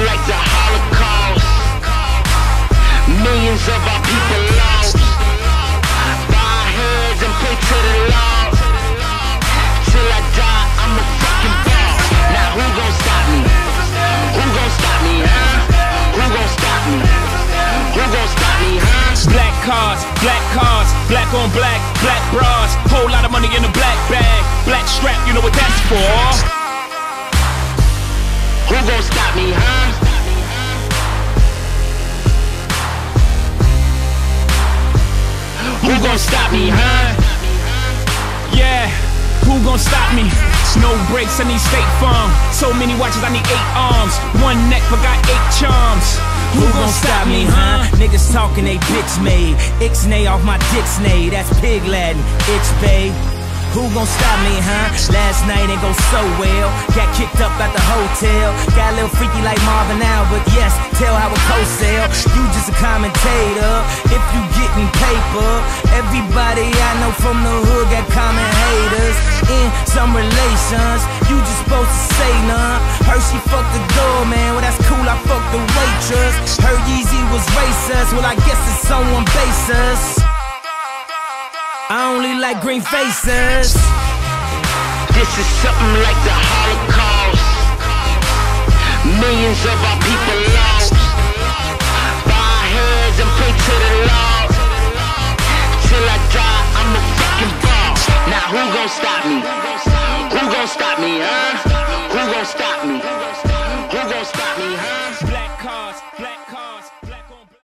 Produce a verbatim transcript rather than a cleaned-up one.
like the Holocaust. Millions of our people lost. Bow our heads and pray to the Lord. Till I die, I'm a fucking boss. Now who gon' stop me? Who gon' stop me, huh? Who gon' stop me? Who gon' stop me, huh? Black cars, black cars, black on black, black bras. Whole lot of money in a black bag, black strap, you know what that's for. Who gon' stop me, huh? Who gon' stop me, huh? Yeah, who gon' stop me? No brakes, I need State Farm. So many watches, I need eight arms. One neck, but got eight charms. Who gon' stop me, huh? Niggas talking they bitch made. Ixnay off my dick snay. That's pig Latin. Itch babe. Who gon' stop me, huh? Last night ain't go so well. Got kicked up at the hotel. Got a little freaky like Marvin now, but yes, tell how it co-sell. You just a commentator. If you getting paper, everybody I know from the hood got common haters. In some relations, you just supposed to say none. Heard she fucked the doorman, well that's cool, I fucked the waitress. Heard Yeezy was racist, well I guess it's someone basis. I only like green faces. This is something like the Holocaust. Millions of our people lost. Bow our heads and pray to the Lord. Till I die, I'm a fucking boss. Now who gon' stop me? Who gon' stop me, huh? Who gon' stop me? Who gon' stop me, huh? Black cars, black